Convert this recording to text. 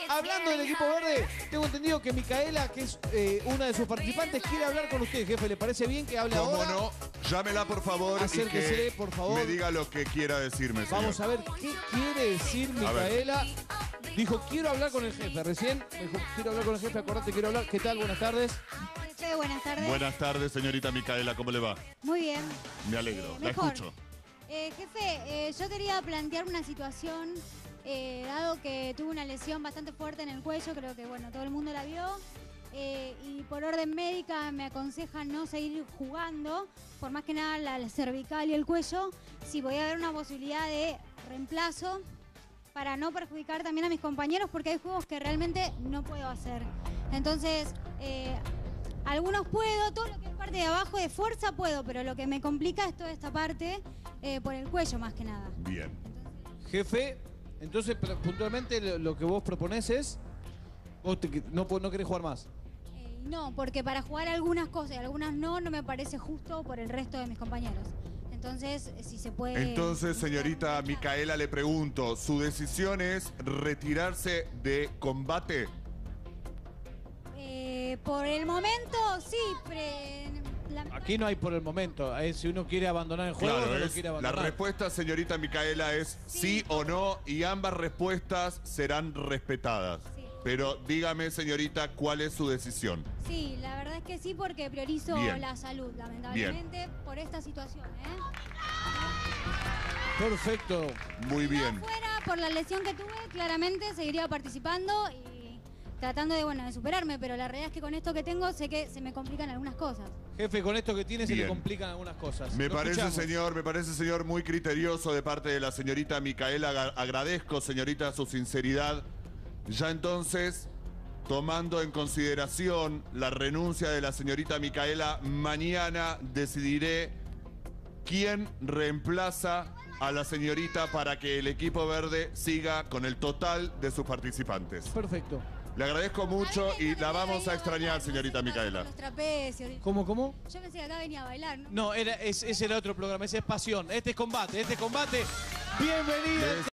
Hablando del equipo verde, tengo entendido que Micaela, que es una de sus participantes, quiere hablar con usted, jefe. ¿Le parece bien que hable ¿Cómo ahora? no? Llámela, por favor, Acérquese, y que por favor. me diga lo que quiera decirme, señor. Vamos a ver qué quiere decir Micaela. Dijo, quiero hablar con el jefe. Recién dijo, quiero hablar con el jefe, acordate, quiero hablar. ¿Qué tal? Buenas tardes. Jefe, buenas tardes. Buenas tardes, señorita Micaela, ¿cómo le va? Muy bien. Me alegro, la Mejor. escucho. Jefe, yo quería plantear una situación, dado que tuve una lesión bastante fuerte en el cuello, creo que bueno, todo el mundo la vio, y por orden médica me aconsejan no seguir jugando, por más que nada la cervical y el cuello, si podía haber una posibilidad de reemplazo para no perjudicar también a mis compañeros, porque hay juegos que realmente no puedo hacer. Entonces, algunos puedo, todo lo que es parte de abajo de fuerza puedo, pero lo que me complica es toda esta parte por el cuello más que nada. Bien. Jefe, entonces puntualmente lo que vos proponés es, vos no querés jugar más. No, porque para jugar algunas cosas y algunas no me parece justo por el resto de mis compañeros. Entonces, si se puede... Entonces, señorita Micaela, le pregunto, ¿su decisión es retirarse de combate? Por el momento, sí. Aquí no hay por el momento. Si uno quiere abandonar el juego, Claro, no lo quiere la abandonar. respuesta, señorita Micaela, es sí o no, y ambas respuestas serán respetadas. Sí. Pero dígame, señorita, ¿cuál es su decisión? Sí, la verdad es que sí, porque priorizo Bien. la salud, lamentablemente, por esta situación. Perfecto. Muy Si bien. no fuera por la lesión que tuve, claramente seguiría participando y tratando de superarme, pero la realidad es que con esto que tengo sé que se me complican algunas cosas. Jefe, con esto que tiene se le Bien. complican algunas cosas. Me Lo parece, escuchamos. señor, muy criterioso de parte de la señorita Micaela. Agradezco, señorita, su sinceridad. Ya entonces, tomando en consideración la renuncia de la señorita Micaela, mañana decidiré quién reemplaza a la señorita para que el equipo verde siga con el total de sus participantes. Perfecto. Le agradezco mucho y la vamos a extrañar, señorita Micaela. Los trapecios. ¿Cómo? Yo pensé que acá venía a bailar, ¿no? No, ese era otro programa, ese es pasión. Este es combate, Bienvenido.